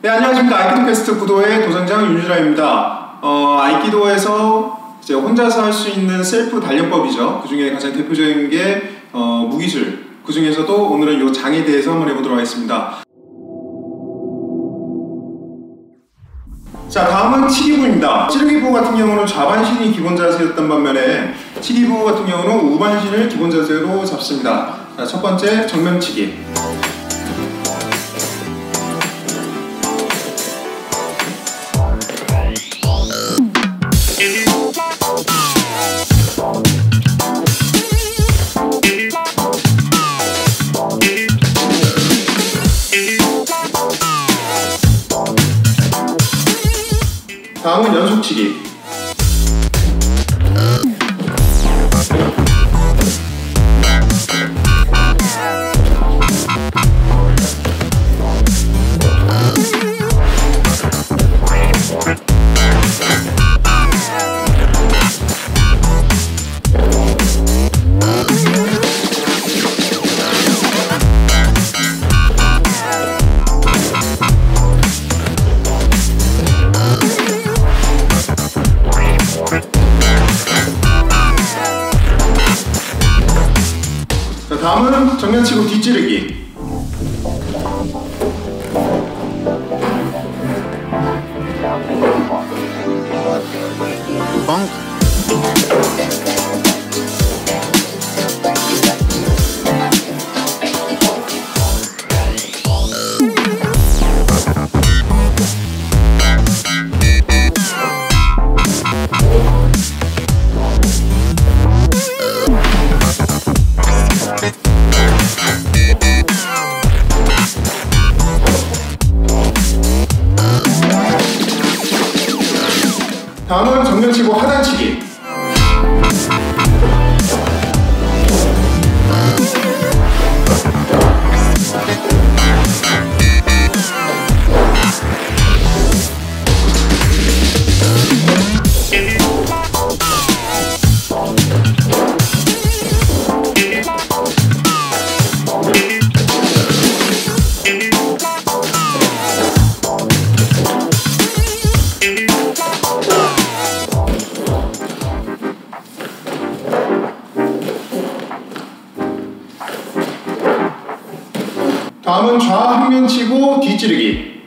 네, 안녕하십니까. 아이키도 퀘스트 구도의 도전장 윤주라입니다. 아이키도에서 이제 혼자서 할 수 있는 셀프 단련법이죠. 그 중에 가장 대표적인 게 무기술. 그 중에서도 오늘은 이 장에 대해서 한번 해보도록 하겠습니다. 자, 다음은 치기부입니다. 찌르기부 같은 경우는 좌반신이 기본 자세였던 반면에 치기부 같은 경우는 우반신을 기본 자세로 잡습니다. 자, 첫 번째 정면치기. 다음은 연속치기. 다음은 정면치고 뒷찌르기. 다음은 정면치고 하단치기. 다음은 좌항면치고 뒷찌르기.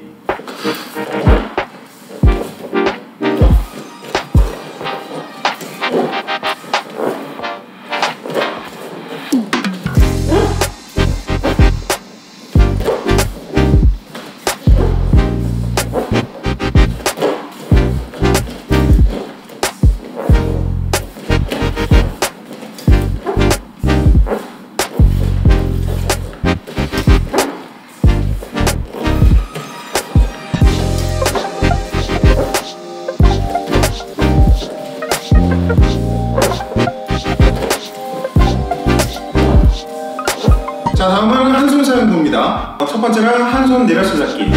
자, 다음은 한 손 사용부입니다. 첫 번째는 한 손 내려서 잡기.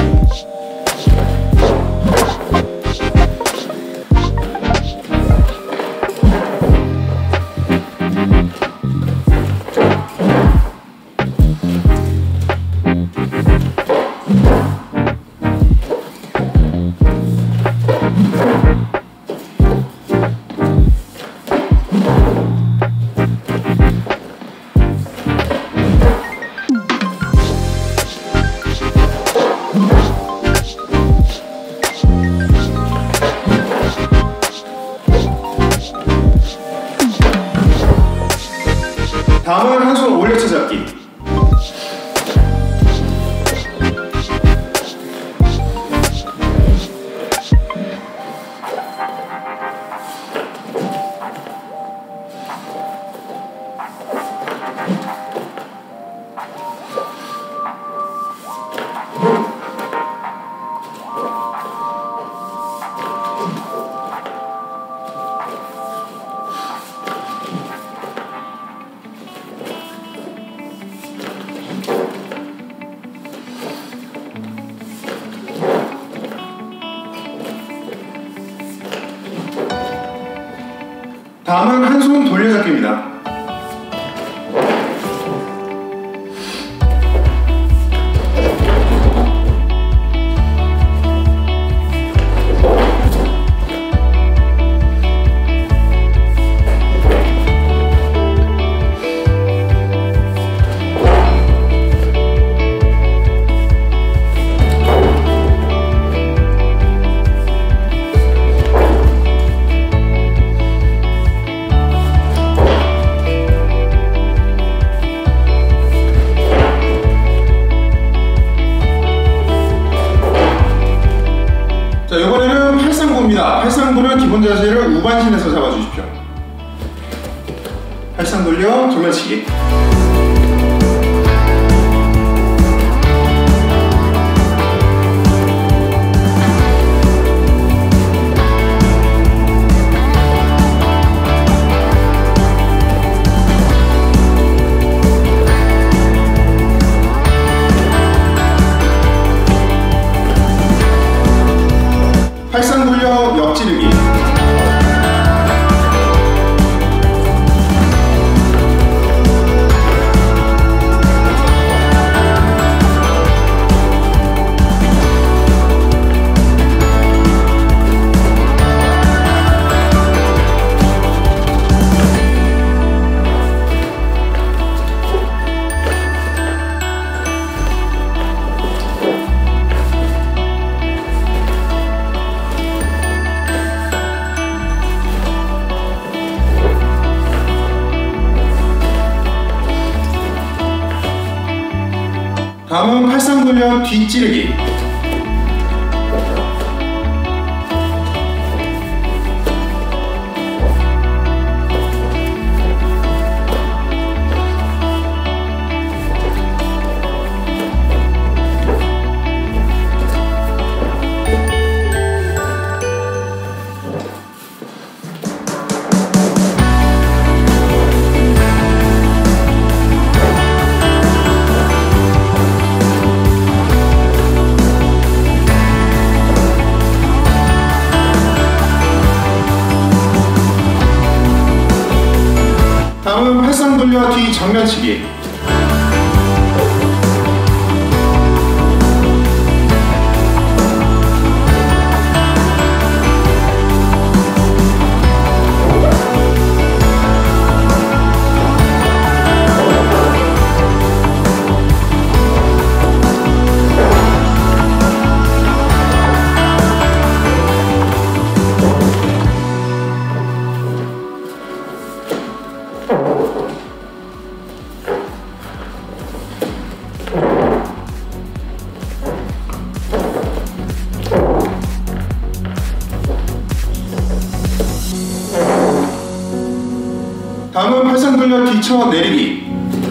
다음은 한 손 올려쳐 잡기. 다음은 한 손 돌려잡기입니다. 템포입니다. 팔상 돌려 기본 자세를 우반신에서 잡아주십시오. 팔상 돌려 정면치기. 팔상 돌려 옆지르기. 다음은 팔상 돌려 뒷찌르기. 다음은 팔상 돌려 뒤 정면치기. 다음은 팔상 돌려 뒤쳐 내리기.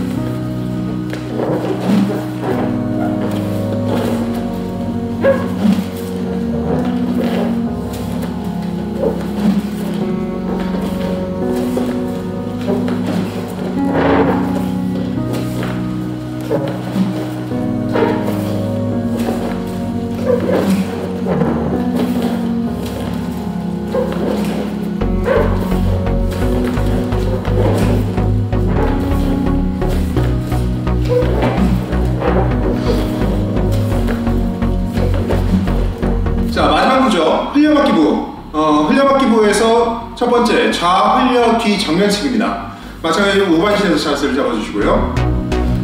자, 마지막 구조 흘려받기부. 흘려받기부에서 첫 번째 좌 흘려 뒤 정면치기입니다. 마찬가지로 우반신에서 자세를 잡아주시고요.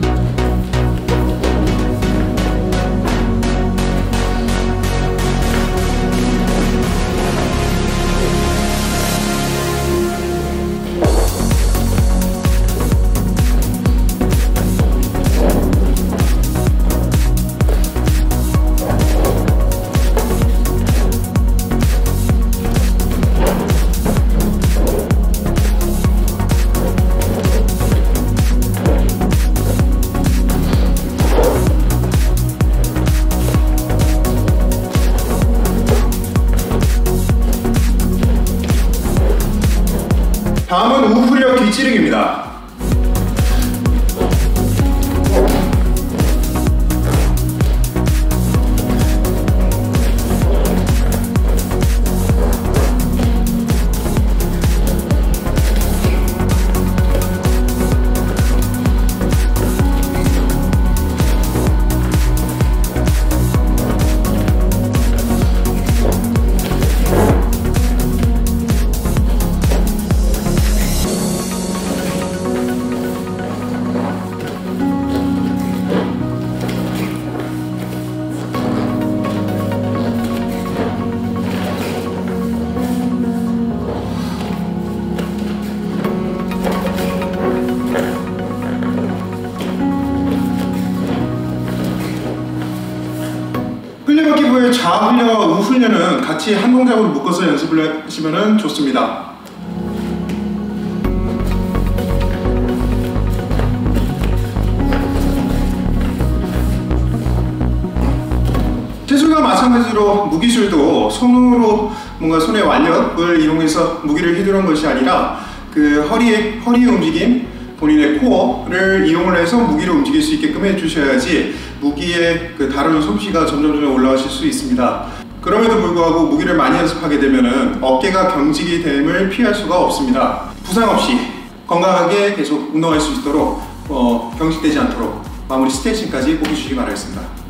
다음은 우후려 뒷찌르기입니다. aikido의 좌 훈련과 우 훈련은 같이 한 동작으로 묶어서 연습을 하시면 좋습니다. 체술과 마찬가지로 무기술도 손으로 뭔가 손의 완력을 이용해서 무기를 휘두르는 것이 아니라 그 허리의 움직임, 본인의 코어를 이용을 해서 무기를 움직일 수 있게끔 해주셔야지 무기의 그 다루는 솜씨가 점점 올라가실 수 있습니다. 그럼에도 불구하고 무기를 많이 연습하게 되면은 어깨가 경직이 됨을 피할 수가 없습니다. 부상 없이 건강하게 계속 운동할 수 있도록 경직되지 않도록 마무리 스트레칭까지 꼭 해주시기 바라겠습니다.